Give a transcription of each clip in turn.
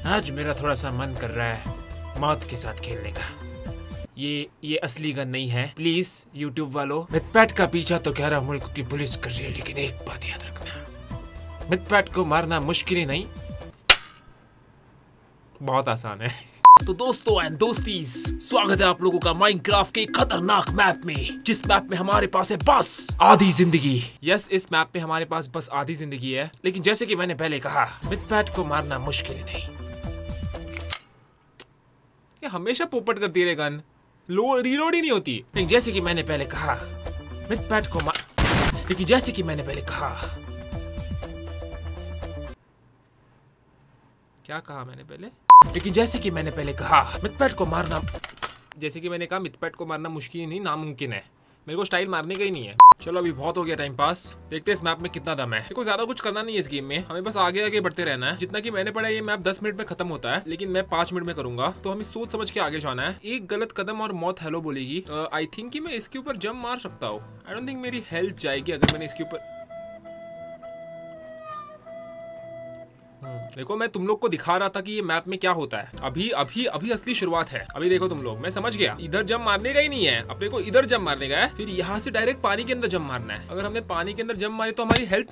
आज मेरा थोड़ा सा मन कर रहा है मौत के साथ खेलने का। ये असली गन नहीं है, प्लीज यूट्यूब वालों। मिथपैट का पीछा तो 11 मुल्क की पुलिस कर रही है, लेकिन एक बात याद रखना, मिथपैट को मारना मुश्किल ही नहीं, बहुत आसान है। तो दोस्तों एंड दोस्तीज, स्वागत है आप लोगों का माइनक्राफ्ट के खतरनाक मैप में, जिस मैप में हमारे पास है बस आधी जिंदगी। यस, इस मैप में हमारे पास बस आधी जिंदगी है, लेकिन जैसे कि मैंने पहले कहा, मिथपैट को मारना मुश्किल नहीं। ये हमेशा पोपट करती है गन, रीलोड ही नहीं होती। लेकिन जैसे कि मैंने पहले कहा, मिथपैट को लेकिन जैसे कि मैंने पहले कहा, क्या कहा मैंने पहले? लेकिन जैसे कि मैंने पहले कहा, मिथपैट को मारना, जैसे कि मैंने कहा मिथपैट को मारना मुश्किल नहीं, नामुमकिन है। मेरे को स्टाइल मारने का ही नहीं है। चलो अभी बहुत हो गया टाइम पास, देखते हैं इस मैप में कितना दम है। देखो ज्यादा कुछ करना नहीं है इस गेम में, हमें बस आगे आगे बढ़ते रहना है। जितना कि मैंने पढ़ा ये मैप 10 मिनट में खत्म होता है, लेकिन मैं 5 मिनट में करूंगा, तो हमें सोच समझ के आगे जाना है। एक गलत कदम और मौत हेलो बोलेगी। आई थिंक कि मैं इसके ऊपर जंप मार सकता हूँ। आई डोंट थिंक मेरी हेल्थ जाएगी अगर मैंने इसके ऊपर। देखो मैं तुम लोग को दिखा रहा था कि ये मैप में क्या होता है। अभी अभी अभी असली शुरुआत है। अभी देखो तुम लोग, मैं समझ गया, इधर जंप मारने का ही नहीं है अपने को, इधर जंप मारने का है, फिर यहाँ से डायरेक्ट पानी के अंदर जंप मारना है। अगर हमने पानी के अंदर जंप मारी तो हमारी हेल्थ,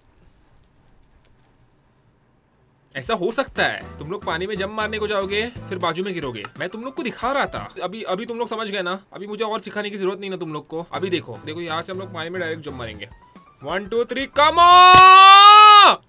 ऐसा हो सकता है तुम लोग पानी में जंप मारने को जाओगे फिर बाजू में गिरोगे। मैं तुम लोग को दिखा रहा था, अभी तुम लोग समझ गए ना। अभी मुझे और सिखाने की जरूरत नहीं ना तुम लोग को। अभी देखो देखो, यहाँ से हम लोग पानी में डायरेक्ट जंप मारेंगे। 1 2 3 कम ऑन।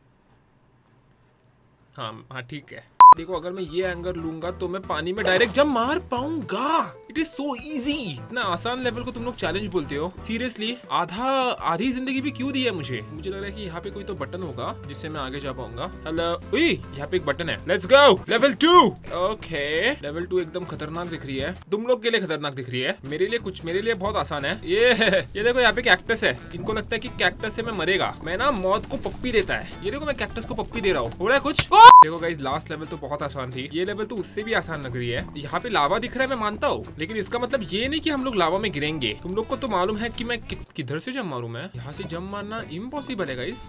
हाँ ठीक है। देखो अगर मैं ये एंगल लूंगा तो मैं पानी में डायरेक्ट जंप मार पाऊंगा। It is so easy. इतना आसान लेवल को तुम लोग चैलेंज बोलते हो, सीरियसली। आधी जिंदगी भी क्यों दी है मुझे लग रहा है कि यहाँ पे कोई तो बटन होगा जिससे मैं आगे जा पाऊंगा। हेलो, यहाँ पे एक बटन है। Let's go level 2। Okay, level 2 एकदम खतरनाक दिख रही है। तुम लोग के लिए खतरनाक दिख रही है, मेरे लिए बहुत आसान है। ये देखो यहाँ पे कैक्टस है। इनको लगता है कि कैक्टस से मैं मरेगा, मैं ना मौत को पप्पी देता है। ये देखो मैं कैक्टस को पप्पी दे रहा हूँ, हो रहा है कुछ। देखो गाइस, लास्ट लेवल तो बहुत आसान थी, ये लेवल तो उससे भी आसान लग रही है। यहाँ पे लावा दिख रहा है, मैं मानता हूँ, लेकिन इसका मतलब ये नहीं कि हम लोग लावा में गिरेंगे। तुम लोग को तो मालूम है कि मैं किधर से जंप मारूं। मैं यहाँ से जंप मारना इम्पॉसिबल है guys.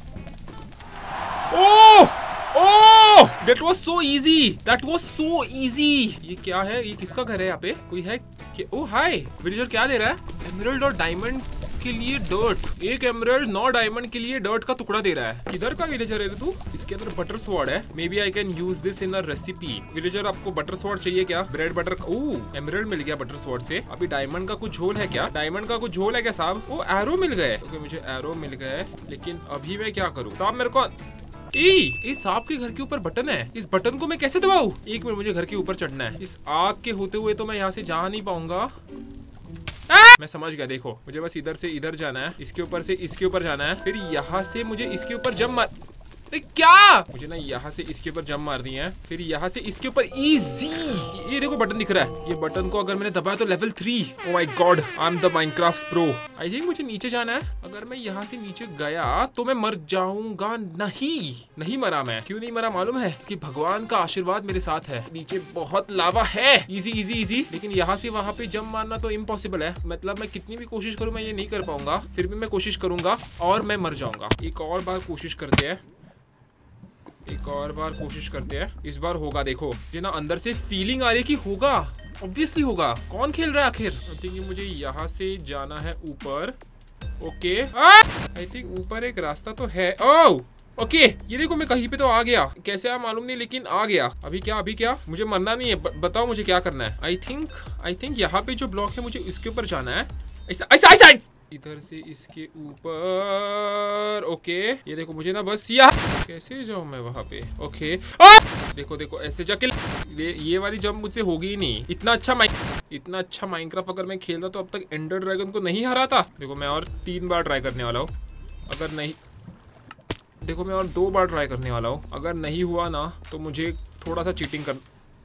Oh that was so easy, that was so easy. ये क्या है? ये किसका घर है? यहाँ पे कोई है? ओह हाय, विलेजर क्या दे रहा है? एमराल्ड और डायमंड के लिए डर्ट। एक एमराल्ड 9 डायमंड के लिए डर्ट का टुकड़ा दे रहा है। किधर का विलेजर है तू? इसके अंदर बटर स्वॉर्ड है। Maybe I can use this in a recipe. Villager आपको बटर स्वॉर्ड चाहिए क्या? Bread butter. ओह एमराल्ड मिल गया बटर स्वॉर्ड से। अभी डायमंड का कुछ झोल है क्या? डायमंड का कुछ झोल है क्या साहब? ओ एरो मिल गए। ओके मुझे एरो मिल गए, लेकिन अभी मैं क्या करूँ साहब? मेरे को इस सांप के घर के ऊपर बटन है, इस बटन को मैं कैसे दबाऊं? एक मिनट, मुझे घर के ऊपर चढ़ना है। इस आग के होते हुए तो मैं यहाँ से जा नहीं पाऊंगा। मैं समझ गया, देखो मुझे बस इधर से इधर जाना है, इसके ऊपर से इसके ऊपर जाना है, फिर यहाँ से मुझे इसके ऊपर जंप मार। अरे क्या, मुझे ना यहाँ से इसके ऊपर जंप मार दी है, फिर यहाँ से इसके ऊपर इजी। ये देखो बटन दिख रहा है, ये बटन को अगर मैंने दबाया तो level 3। Oh my God, I am the Minecraft pro. I think मुझे नीचे जाना है। अगर मैं यहाँ से नीचे गया तो मैं मर जाऊंगा। नहीं मरा। मैं क्यों नहीं मरा मालूम है? कि भगवान का आशीर्वाद मेरे साथ है। नीचे बहुत लावा है। Easy easy easy. लेकिन यहाँ से वहाँ पे जंप मारना तो इम्पॉसिबल है। मतलब मैं कितनी भी कोशिश करूँ मैं ये नहीं कर पाऊंगा। फिर भी मैं कोशिश करूंगा और मैं मर जाऊंगा। एक और बार कोशिश करते हैं, एक और बार कोशिश करते हैं। इस बार होगा। देखो ये ना अंदर से फीलिंग आ रही है कि होगा, ऑब्वियसली होगा। कौन खेल रहा है आखिर? आई थिंक मुझे यहाँ से जाना है ऊपर। ओके आई थिंक ऊपर एक रास्ता तो है। ओह ओके, ये देखो मैं कहीं पे तो आ गया, कैसे आया मालूम नहीं, लेकिन आ गया। अभी क्या मुझे मरना नहीं है, बताओ मुझे क्या करना है। आई थिंक यहाँ पे जो ब्लॉक है मुझे इसके ऊपर जाना है। ऐसा इधर से इसके ऊपर। ओके ये देखो मुझे ना बस यहाँ कैसे जाऊँ मैं वहाँ पे? ओके देखो ऐसे जाके ये वाली जंप मुझसे होगी ही नहीं। इतना अच्छा माइनक्राफ्ट अगर मैं खेलता तो अब तक एंडर ड्रैगन को नहीं हरा था। देखो मैं और 3 बार ट्राई करने वाला हूँ। अगर नहीं, देखो मैं और 2 बार ट्राई करने वाला हूँ। अगर नहीं हुआ ना तो मुझे थोड़ा सा चीटिंग कर।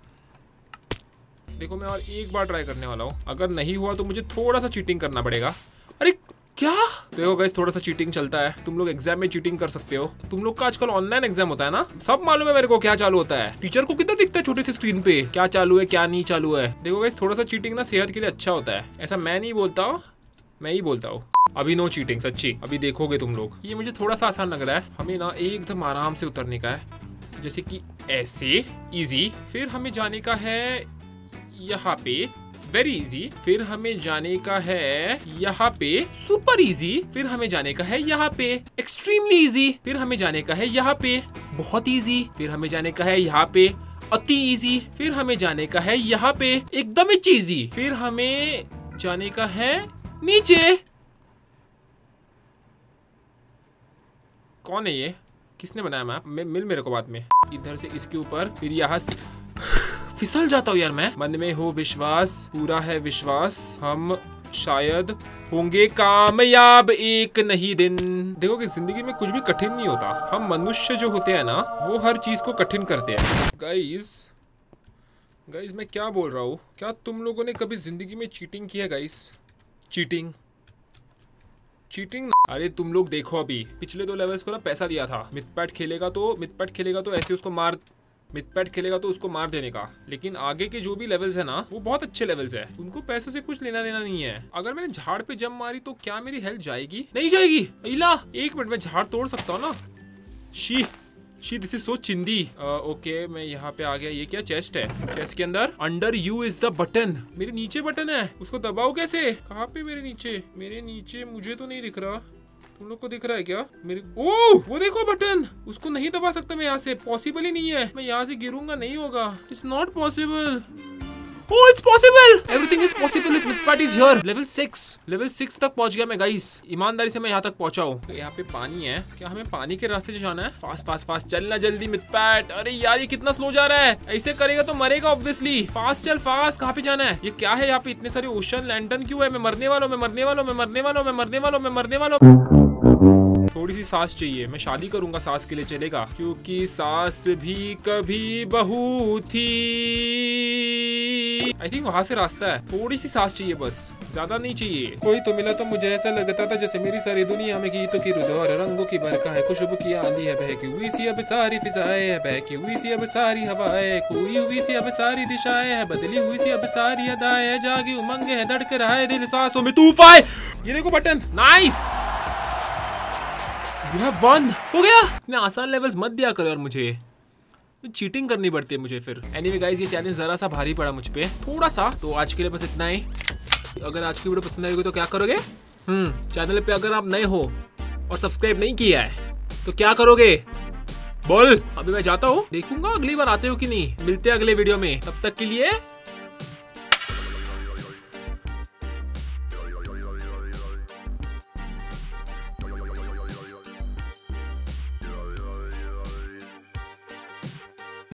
देखो मैं और 1 बार ट्राई करने वाला हूँ। अगर नहीं हुआ तो मुझे थोड़ा सा चीटिंग करना पड़ेगा। अरे क्या? देखो गाइस, थोड़ा सा चीटिंग चलता है। तुम लोग एग्जाम में चीटिंग कर सकते हो। तुम लोग का आजकल ऑनलाइन एग्जाम होता है ना, सब मालूम है मेरे को क्या चालू होता है। टीचर को कितना दिखता है छोटे से स्क्रीन पे क्या चालू है क्या नहीं चालू है। देखो गाइस, थोड़ा सा चीटिंग ना सेहत के लिए अच्छा होता है। ऐसा मैं नहीं बोलता, मैं ही बोलता हूँ। अभी नो चीटिंग, सच्ची। अभी देखोगे तुम लोग, ये मुझे थोड़ा सा आसान लग रहा है। हमें ना एकदम आराम से उतरने का है। जैसे कि ऐसे इजी। फिर हमें जाने का है यहाँ पे, वेरी इजी। फिर हमें जाने का है यहाँ पे, सुपर इजी। फिर हमें जाने का है यहाँ पे, एक्सट्रीमली इजी। फिर हमें जाने का है यहाँ पे, बहुत इजी। फिर हमें जाने का है यहाँ पे, अति इजी। फिर हमें जाने का है यहाँ पे, एकदम ही चीजी। फिर हमें जाने का है नीचे। कौन है ये? किसने बनाया मैप? मिल मेरे को बाद में। इधर से इसके ऊपर, फिर यहाँ से फिसल जाता हूँ यार मैं। मन में हो विश्वास, पूरा है विश्वास, हम शायद होंगे कामयाब एक नहीं दिन। देखो कि जिंदगी में कुछ भी कठिन नहीं होता, हम मनुष्य जो होते हैं ना वो हर चीज को कठिन करते हैं। गाइस मैं क्या बोल रहा हूँ? क्या तुम लोगों ने कभी जिंदगी में चीटिंग की है गाइस? चीटिंग अरे तुम लोग देखो, अभी पिछले 2 लेवल्स को ना पैसा दिया था। मिथपैट खेलेगा तो ऐसे उसको मार, मिथपैट खेलेगा तो उसको मार देने का। लेकिन आगे के जो भी लेवल्स है ना वो बहुत अच्छे लेवल्स है, उनको पैसों से कुछ लेना देना नहीं है। अगर मैंने झाड़ पे जंप मारी तो क्या मेरी हेल्थ जाएगी? नहीं जाएगी। इला 1 मिनट में झाड़ तोड़ सकता हूँ ना। शी दिस इज सो चिंदी। ओके मैं यहाँ पे आ गया। ये क्या चेस्ट है? चेस्ट के अंदर under you is the button. मेरे नीचे बटन है, उसको दबाओ कैसे? कहाँ पे मेरे नीचे मुझे तो नहीं दिख रहा। तुम लोग को दिख रहा है क्या? मेरे वो देखो बटन, उसको नहीं दबा सकता मैं यहाँ से, पॉसिबल ही नहीं है। मैं यहाँ से गिरूंगा, नहीं होगा। It's not possible. Oh, it's possible! Everything is possible if Mythpat is here. Level 6 तक पहुंच गया मैं गाइस। ईमानदारी से मैं यहाँ तक पहुंचा हूँ। तो यहाँ पे पानी है, क्या हमें पानी के रास्ते से जाना है? फास्ट चलना जल्दी Mythpat। अरे यार ये कितना स्लो जा रहा है, ऐसे करेगा तो मरेगा ऑब्वियसली। फास्ट चल फास्ट। कहाँ पे जाना है? ये क्या है यहाँ पे? इतने सारे ओशन लैंटर्न क्यों है? मैं मरने वाला हूँ। थोड़ी सी सांस चाहिए, मैं शादी करूंगा सांस के लिए, चलेगा? क्योंकि सांस भी कभी बहू थी। आई थिंक वहां से रास्ता है। थोड़ी सी सांस चाहिए बस, ज्यादा नहीं चाहिए। कोई तो मिला तो मुझे ऐसा लगता था जैसे मेरी सारी दुनिया में गीतों की रुदौर, रंगों की बरखा है, खुशबू की आंधी है, बहकी हुई सी अब सारी फिजाएं है, बहकी हुई सी अब सारी हवाएं, खोई हुई सी अब सारी दिशाएं है, बदली हुई सी अब सारी अदाएं है, जागी उमंग है, धड़क रहा है दिल, सांसों में तूफान। ये देखो button, nice. You have won। हो गया। इतने आसान लेवल्स मत दिया करो यार, मुझे चीटिंग करनी पड़ती है मुझे फिर। एनीवे गाइस ये चैलेंज जरा सा भारी पड़ा मुझ पे, थोड़ा सा। तो आज के लिए बस इतना ही। अगर आज की वीडियो पसंद आएगी तो क्या करोगे? चैनल पे अगर आप नए हो और सब्सक्राइब नहीं किया है तो क्या करोगे? बोल। अभी मैं जाता हूँ, देखूंगा अगली बार आते हो कि नहीं। मिलते हैं अगले वीडियो में, तब तक के लिए